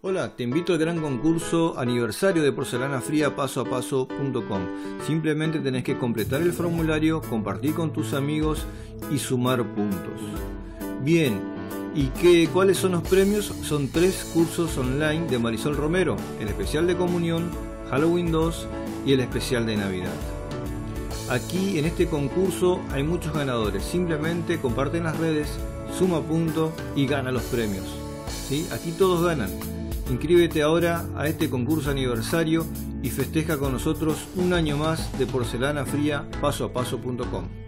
Hola, te invito al gran concurso aniversario de Porcelana Fría pasoapaso.com. Simplemente tenés que completar el formulario, compartir con tus amigos y sumar puntos. Bien, ¿y cuáles son los premios? Son 3 cursos online de Marisol Romero, el especial de comunión, Halloween 2 y el especial de Navidad. Aquí en este concurso hay muchos ganadores. Simplemente comparte en las redes, suma puntos y gana los premios. ¿Sí? Aquí todos ganan. Inscríbete ahora a este concurso aniversario y festeja con nosotros un año más de Porcelana Fría pasoapaso.com.